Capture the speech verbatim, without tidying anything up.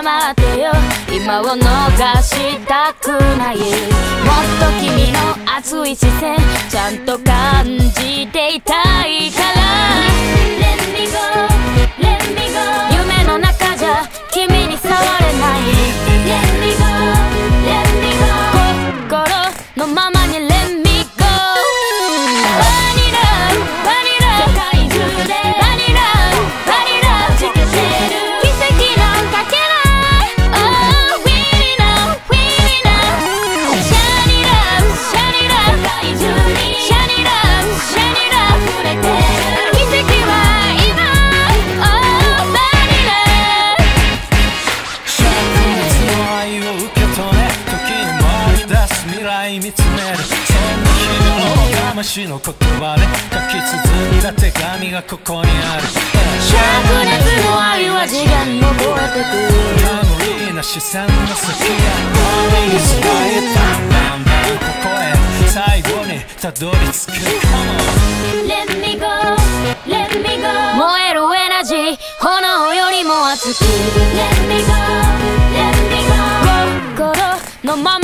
黙ってよ今を逃したくない。もっと君の熱い視線ちゃんと感じていたいから。 Let me go Let me go 夢の中じゃ君に触れない。 Let me go Let me go 心のままに Let me go バニラバニラ世界中でバニラバニラ弾けてる奇跡のカケラ。 Oh we know we know シャニラシャニラ世界中にシャニラシャニラ溢れてる奇跡は今。 Oh バニラ灼熱の愛を受け止め時に回り出す未来見つめる。そんな日々を魂の言葉で書き綴った手紙がここにある。 灼熱の愛は次元を超えてく。 タイムリーな視線の先がここへ最後にたどり着く。 Let me go Let me go 燃えるエナジー炎よりも熱く。 Let me go Let me go 心のまま